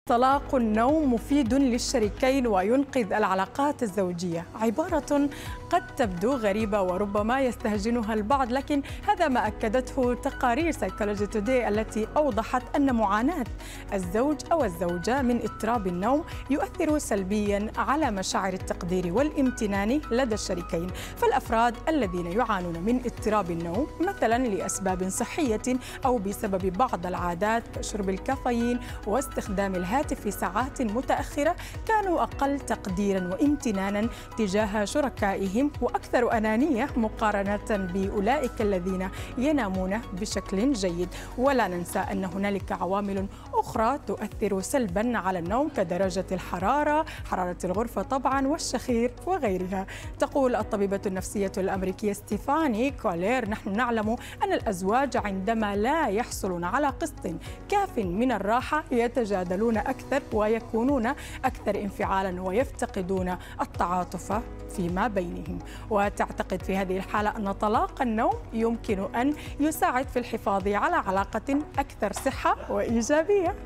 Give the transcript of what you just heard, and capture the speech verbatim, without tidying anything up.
طلاق النوم مفيد للشريكين وينقذ العلاقات الزوجية. عبارة قد تبدو غريبة وربما يستهجنها البعض، لكن هذا ما أكدته تقارير سايكولوجي توداي التي أوضحت أن معاناة الزوج أو الزوجة من اضطراب النوم يؤثر سلبياً على مشاعر التقدير والامتنان لدى الشريكين. فالأفراد الذين يعانون من اضطراب النوم مثلاً لأسباب صحية أو بسبب بعض العادات كشرب الكافيين واستخدام الهاتف في ساعات متأخرة كانوا أقل تقديراً وامتناناً تجاه شركائهم وأكثر أنانية مقارنة بأولئك الذين ينامون بشكل جيد. ولا ننسى أن هنالك عوامل أخرى تؤثر سلباً على النوم كدرجة الحرارة، حرارة الغرفة طبعاً، والشخير وغيرها. تقول الطبيبة النفسية الأمريكية ستيفاني كولير: نحن نعلم أن الأزواج عندما لا يحصلون على قسط كاف من الراحة يتجادلون أكثر ويكونون أكثر انفعالاً ويفتقدون التعاطف فيما بينهم. وتعتقد في هذه الحالة أن طلاق النوم يمكن أن يساعد في الحفاظ على علاقة أكثر صحة وإيجابية.